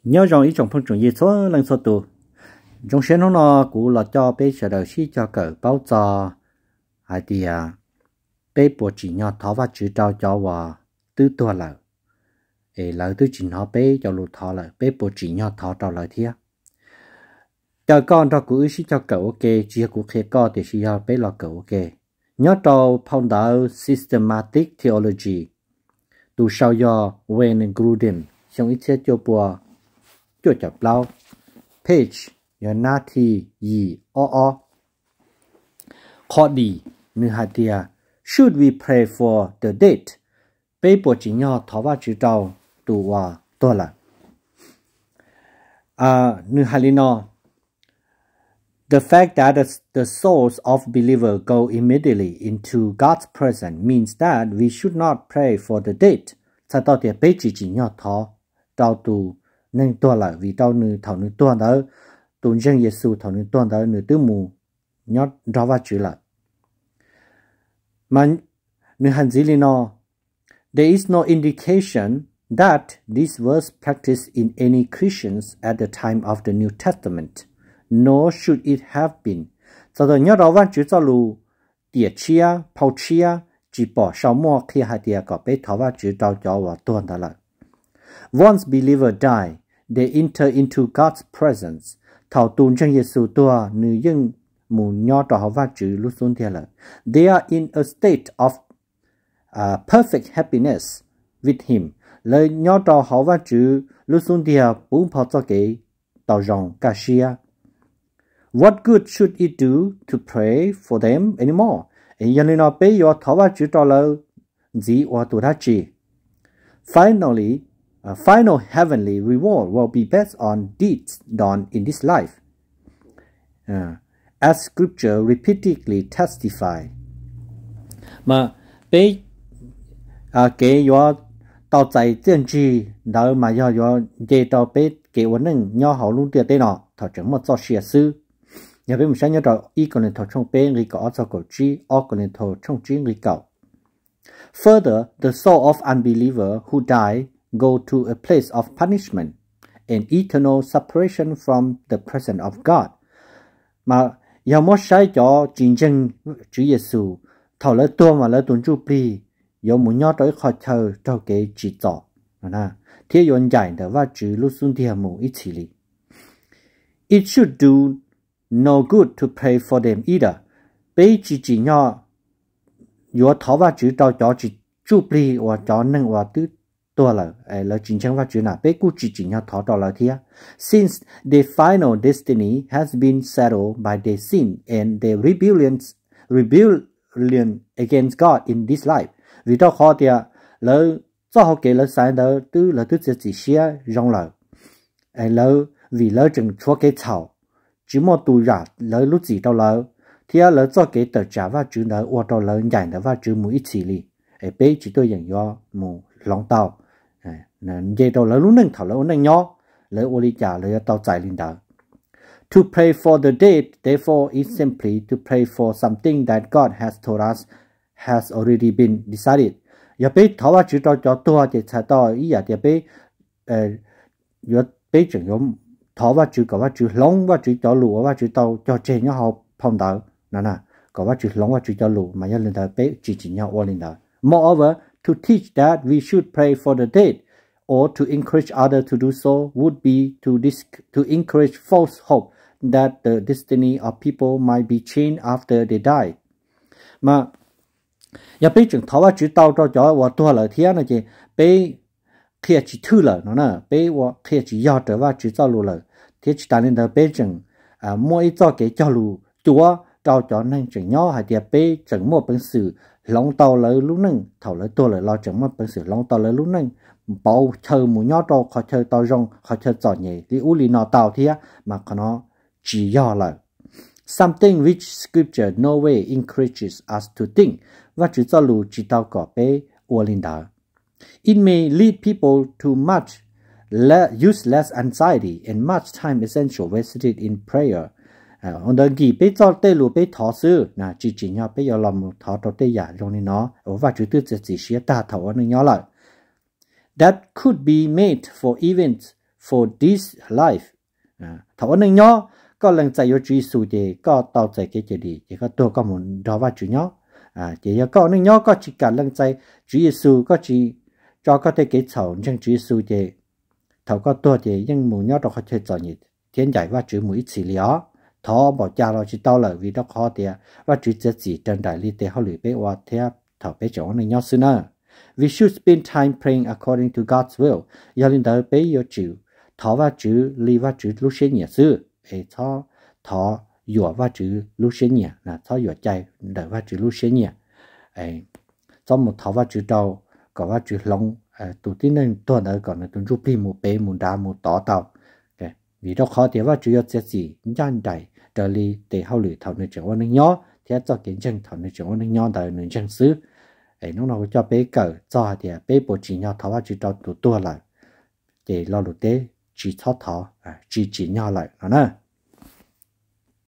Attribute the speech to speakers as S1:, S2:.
S1: nhớ rằng ý trong phong trào gì số lần số tù trong xe nó cũng là cho bé sợ đời sĩ cho cỡ báo cho hay thì bé bộ chỉ nhau thọ và chữ trao cho và tư tua là lời tư chỉ nó bé cho lụt thọ là bé bộ chỉ nhau thọ trao lời thiệt cho con cho cũng sĩ cho cỡ ok chỉ cũng khi có thì sĩ cho bé là cỡ ok nhớ trao phong đạo systematic theology tu sau do Wayne Grudem trong ít xe cho bùa cho chập lao page your nati yi o Cody như hạt địa should we pray for the dead bé bộ chỉ nhau thọ và chữ trao tu và tôi là như hạt lino the fact that the souls of believers go immediately into God's presence means that we should not pray for the dead sao tao thì bé chỉ nhau thọ trao tu nên tôi là vì tao nữ thảo nữ tôi đó tôn dân Giêsu thảo nữ tôi đó nữ tứ mù nhót rõ và chữ lại mà nữ hành gì li nó there is no indication that this was practiced in any Christians at the time of the New Testament nor should it have been sau đó nhớ rõ và chữ cho lù tiệt chia phao chia chỉ bỏ sau mua khi hai tiệt có bé thảo và chữ trao cho và tôi đó lại once believer die they enter into God's presence thảo tôn chân Giêsu tua nữ dân mù nho trò họ va chữ lúc xuống thế là they are in a state of perfect happiness with him lời nho trò họ va chữ lúc xuống thế bốn phật cho cái tàu rong cassia what good should it do to pray for them anymore ấy cho nên nó bây giờ thảo va chữ trò là gì ở tuổi đó chỉ finally a final heavenly reward will be based on deeds done in this life. As scripture repeatedly testify. Mà bé cái do tao chạy tiền chi đó mà do dễ tao bé cái vấn đề nhỏ hậu luôn tiền thế nọ thọ chẳng một cho xia sư. Nhà bé mình sẽ nhớ rồi ý còn nên thọ trong bé người có cho cầu chi, ở còn nên thọ trong chi người cầu. Further, the soul of unbeliever who die go to a place of punishment and eternal separation from the presence of God. Mà giờ mất sai cho chính chân Chúa Giêsu thầu lấy tua mà lấy tuần chu pi giờ muốn nhớ tới khỏi thờ cho cái chỉ trỏ nè thế yon giải được và chữ lúc xuân thì mù ít chỉ li. It should do no good to pray for them either. Bây chỉ nhỏ giờ thọ và chữ cho chỉ chu pi và cho nâng và tứตัวlà chính chân và chữ nào bé cú chỉ nhau thọ trò là thiệt since their final destiny has been settled by their sin and their rebellion against God in this life vì đó khó thì lỡ cho họ kể lỡ sai đó tư là tư chỉ xia rong lỡ vì lỡ chừng chúa cái thảo chỉ một tù giả lỡ lúc gì đâu lỡ thì lỡ cho cái tờ trả và chữ lỡ qua đâu lỡ giải đó và chữ mũi chỉ li bé chỉ tôi dành do mù lòng tàu nên dễ đâu lỡ lúc nâng thảo lỡ nâng nhỏ lỡ ô li trả lỡ tàu chạy lên đó. To pray for the dead, therefore, is simply to pray for something that God has told us has already been decided. Giờ bé thảo và chữ cho tôi thì sẽ to ý giờ thì giờ bé chừng giống thảo và chữ có và chữ long và chữ cho lụa và chữ tàu cho trên nhau họ phong đạo nè có và chữ long và chữ cho lụa mà giờ lên đó bé chỉ nhau ô lên đó. Moreover, to teach that we should pray for the dead or to encourage others to do so would be to encourage false hope that the destiny of people might be changed after they die. Mà giờ bây giờ thảo chữ tao cho và tôi là thế này chứ bây khi chỉ thư là nó nè bây và khi chỉ giao trở và chữ giao luôn là thế chỉ ta nên là bây giờ mỗi cho cái giao lưu chúa trao cho nên chừng nhỏ hay thì bây chẳng một bản sự long tàu lấy lúc nâng thảo lấy tôi lại lo chẳng mất bản sự long tàu lấy lúc nâng bảo chờ một nhỏ trâu khỏi chờ tàu rong khỏi chờ giỏi nhỉ đi u li nọ tàu thế mà nó chỉ do là something which scripture no way encourages us to think và chữ cho lù chỉ tao có bé u linh đó it may lead people to much useless anxiety and much time essential wasted in prayer. Ông đã ghi bé cho tê lù bé thọ sư nè chỉ nhau bé giờ làm thọ cho tê giả trong này nó và chữ tư chỉ xía ta thọ nó nhỏ lại that could be made for events for this life thọ nên nhỏ có lần chạy vô Chúa Giêsu thì có tao chạy cái gì thì có tôi có muốn đó vào Chúa nhỏ thì có nên nhỏ có chỉ cả lần chạy Chúa Giêsu có chỉ cho có thể cái chậu nhưng Chúa Giêsu thì thọ có tôi thì nhưng muốn nhỏ đó có thể chọn gì thiên giải và Chúa mũi chỉ lió thọ bỏ cha rồi chỉ tao lời vì đó khó thì và Chúa sẽ chỉ trên đại lý để họ luyện bé và theo thọ bé chỗ nên nhỏ xưa nữa. We should spend time praying according to God's will. Giờ linh đạo bé yêu chịu thọ và Chúa li và Chúa lúc sinh nhật xưa ấy thọ dọa và chữ lúc sinh nhật là thọ dọa chạy đợi và chữ lúc sinh nhật ấy trong một thọ và chữ đầu có và chữ long tụi tin nên tuần ở còn là tuần rút đi một bé một đá một tỏ tàu vì đó khó thì và chữ sẽ gì nhanh đầy trở đi để hậu luyện thọ nơi trường quan nhỏ thì cho kiến chân thọ nơi trường quan nhỏ đời nơi chân xứ ấy lúc nào cho bé cỡ cho thì bé bộ chỉ nhau thọ và chữ đầu tụi tua lại để lo lụt tế chỉ thoát thọ chỉ nhau lại nó nè